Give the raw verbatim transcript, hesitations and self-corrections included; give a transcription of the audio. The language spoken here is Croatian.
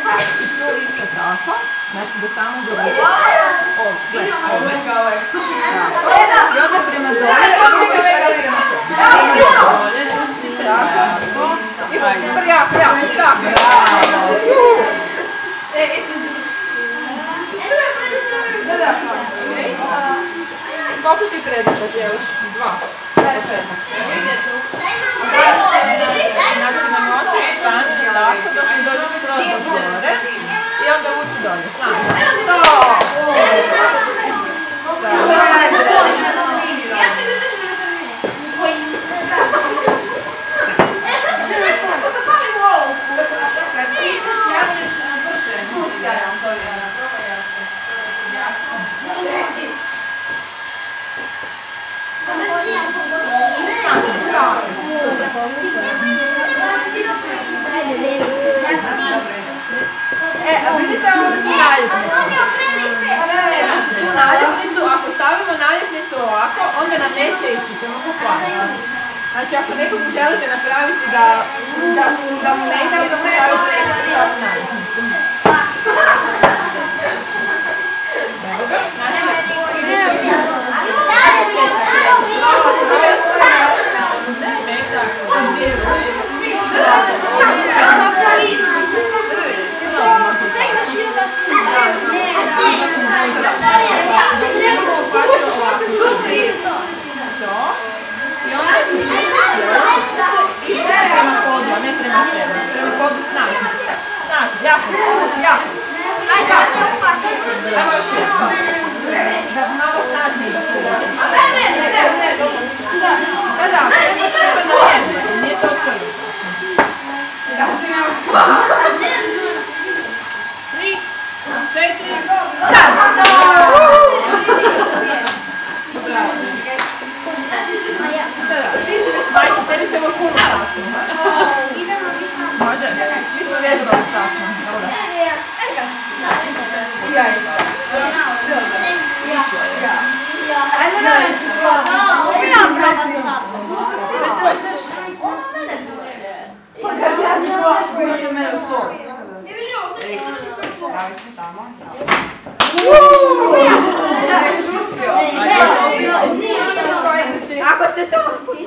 I tu isto tako, znači do samog vrha. Ovo, gledaj, ovo. I onda prema dolje, i ćeš prema dolje, čuči tako. I super, jako, jako, tako. Koliko ti predmeta dijeliš? Dva. Znači na noću stani tako dok mi dođeš skroz do gore i onda uci dolje, snaži. E, a vidite ovu naljepnicu? Tu naljepnicu, ako stavimo naljepnicu ovako, onda nam neće ići, ćemo pokvariti. Znači, ako nekog želite napraviti da da mu ne ide, da mu stavite ovu naljepnicu. Ajmo još jedno. Malo snažnije da se uči. Ne, ne, ne, ne. Da, da, treba treba na mjestu. Nije to prvi. Tri, četiri, sad! Bravo. Da, da, ti si već majka, tebi ćemo puno stacnu. Može? Mi smo vježbali stacnu. Dobro. Ja isto. Ajmo da li si probam. Ja probam sad. Što ti hoćeš? Pa kad ja ću probam svoju na mene u stolu. Ne vidi ovo sad je ono ću pravi se tamo. Uuuu! Šta je još uspio? Ako se to...